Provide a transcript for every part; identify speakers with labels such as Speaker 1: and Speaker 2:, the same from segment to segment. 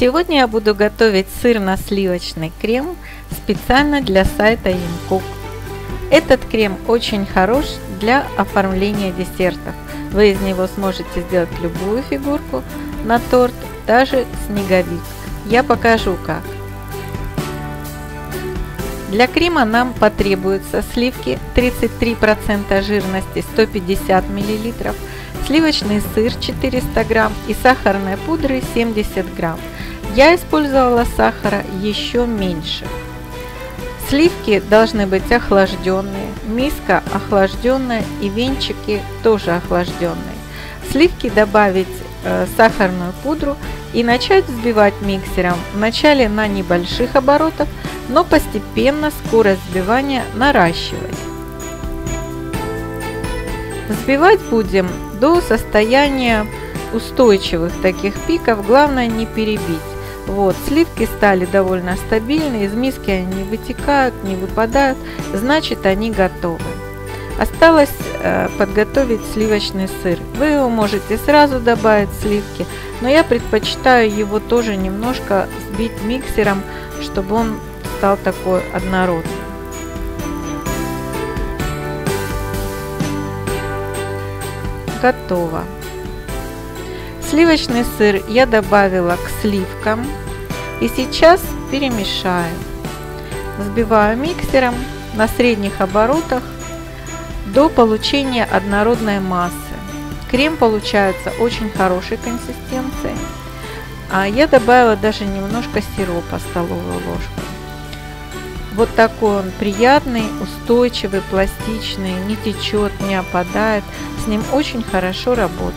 Speaker 1: Сегодня я буду готовить сырно-сливочный крем специально для сайта Ямкук. Этот крем очень хорош для оформления десертов. Вы из него сможете сделать любую фигурку на торт, даже снеговик. Я покажу как. Для крема нам потребуются сливки 33% жирности 150 мл, сливочный сыр 400 грамм и сахарной пудры 70 грамм. Я использовала сахара еще меньше. Сливки должны быть охлажденные, миска охлажденная и венчики тоже охлажденные. В сливки добавить сахарную пудру и начать взбивать миксером. Вначале на небольших оборотах, но постепенно скорость взбивания наращивать. Взбивать будем до состояния устойчивых таких пиков, главное не перебить. Вот, сливки стали довольно стабильны, из миски они не вытекают, не выпадают, значит они готовы. Осталось подготовить сливочный сыр. Вы его можете сразу добавить сливки, но я предпочитаю его тоже немножко взбить миксером, чтобы он стал такой однородный. Готово. Сливочный сыр я добавила к сливкам и сейчас перемешаю. Взбиваю миксером на средних оборотах до получения однородной массы. Крем получается очень хорошей консистенции. А я добавила даже немножко сиропа, столовую ложку. Вот такой он приятный, устойчивый, пластичный, не течет, не опадает. С ним очень хорошо работает.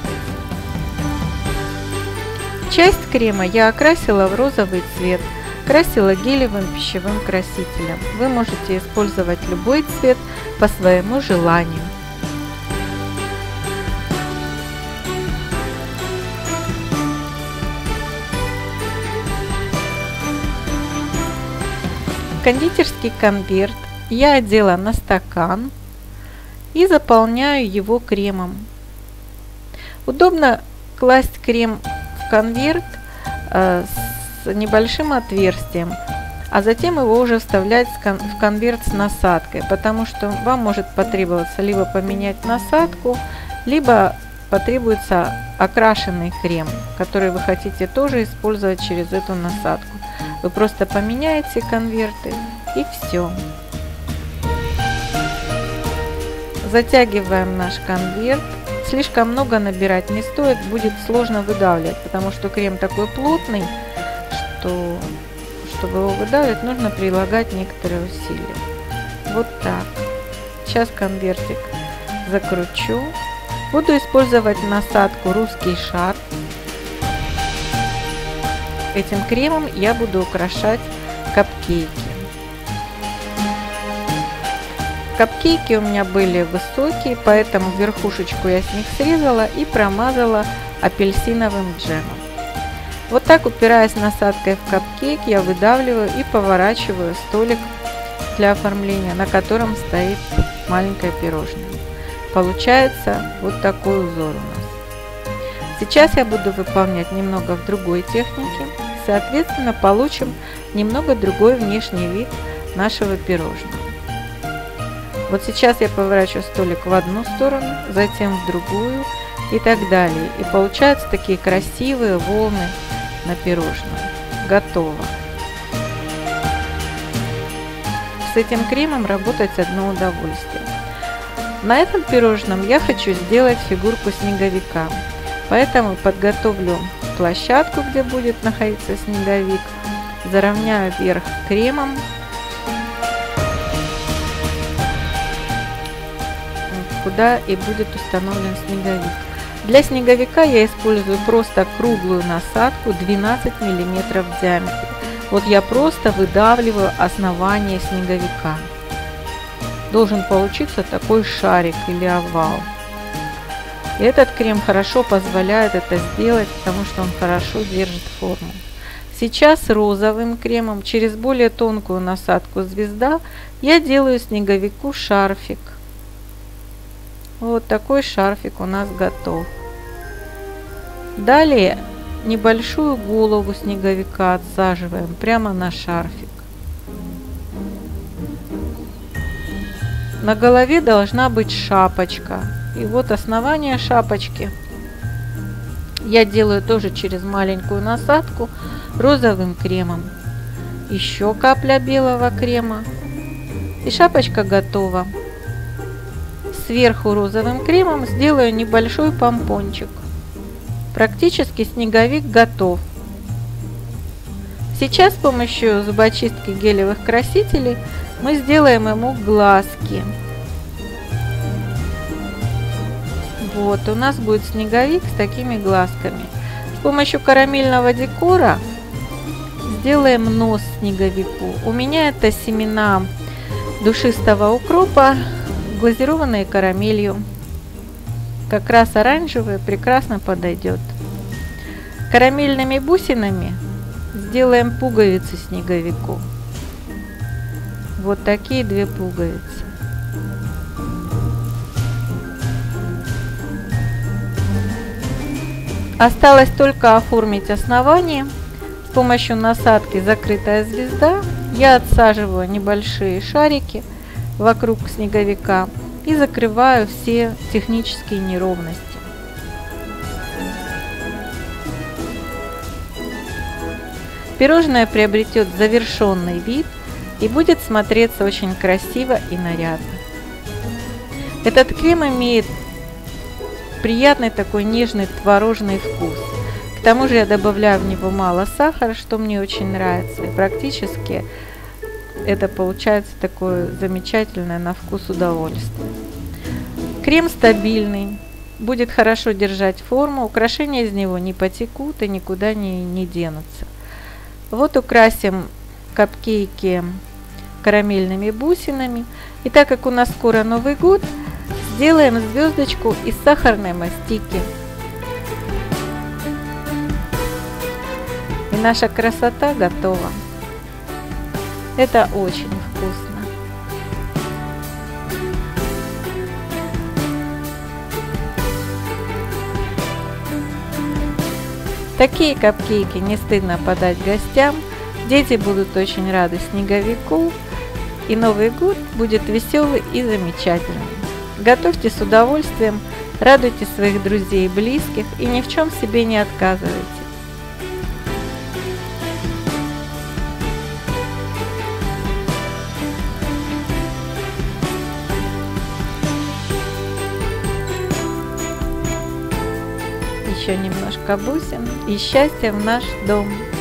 Speaker 1: Часть крема я окрасила в розовый цвет, красила гелевым пищевым красителем. Вы можете использовать любой цвет по своему желанию. Кондитерский конверт я одела на стакан и заполняю его кремом. Удобно класть крем в конверт с небольшим отверстием, а затем его уже вставлять в конверт с насадкой, потому что вам может потребоваться либо поменять насадку, либо потребуется окрашенный крем, который вы хотите тоже использовать через эту насадку. Вы просто поменяете конверты и все. Затягиваем наш конверт. Слишком много набирать не стоит, будет сложно выдавливать, потому что крем такой плотный, что чтобы его выдавливать, нужно прилагать некоторые усилия. Вот так. Сейчас конвертик закручу. Буду использовать насадку «Русский шар». Этим кремом я буду украшать капкейки. Капкейки у меня были высокие, поэтому верхушечку я с них срезала и промазала апельсиновым джемом. Вот так, упираясь насадкой в капкейк, я выдавливаю и поворачиваю столик для оформления, на котором стоит маленькое пирожное. Получается вот такой узор у нас. Сейчас я буду выполнять немного в другой технике. Соответственно, получим немного другой внешний вид нашего пирожного. Вот сейчас я поворачиваю столик в одну сторону, затем в другую и так далее. И получаются такие красивые волны на пирожном. Готово. С этим кремом работать одно удовольствие. На этом пирожном я хочу сделать фигурку снеговика. Поэтому подготовлю площадку, где будет находиться снеговик. Заровняю верх кремом. Куда и будет установлен снеговик. Для снеговика я использую просто круглую насадку 12 мм в диаметре. Вот я просто выдавливаю основание снеговика. Должен получиться такой шарик или овал. И этот крем хорошо позволяет это сделать, потому что он хорошо держит форму. Сейчас розовым кремом через более тонкую насадку звезда я делаю снеговику шарфик. Вот такой шарфик у нас готов. Далее небольшую голову снеговика отсаживаем прямо на шарфик. На голове должна быть шапочка. И вот основание шапочки я делаю тоже через маленькую насадку розовым кремом. Еще капля белого крема. И шапочка готова. Сверху розовым кремом сделаю небольшой помпончик. Практически снеговик готов. Сейчас с помощью зубочистки гелевых красителей мы сделаем ему глазки. Вот, у нас будет снеговик с такими глазками. С помощью карамельного декора сделаем нос снеговику. У меня это семена душистого укропа, глазированные карамелью. Как раз оранжевый прекрасно подойдет. Карамельными бусинами сделаем пуговицы снеговику. Вот такие 2 пуговицы. Осталось только оформить основание. С помощью насадки «Закрытая звезда» я отсаживаю небольшие шарики вокруг снеговика и закрываю все технические неровности. Пирожное приобретет завершенный вид и будет смотреться очень красиво и нарядно. Этот крем имеет приятный такой нежный творожный вкус. К тому же я добавляю в него мало сахара, что мне очень нравится. И практически это получается такое замечательное на вкус удовольствие. Крем стабильный, будет хорошо держать форму, украшения из него не потекут и никуда не денутся. Вот украсим капкейки карамельными бусинами. И так как у нас скоро Новый год, сделаем звездочку из сахарной мастики. И наша красота готова. Это очень вкусно. Такие капкейки не стыдно подать гостям. Дети будут очень рады снеговику. И Новый год будет веселый и замечательный. Готовьте с удовольствием, радуйте своих друзей и близких и ни в чем себе не отказывайте. Еще немножко бусин и счастье в наш дом.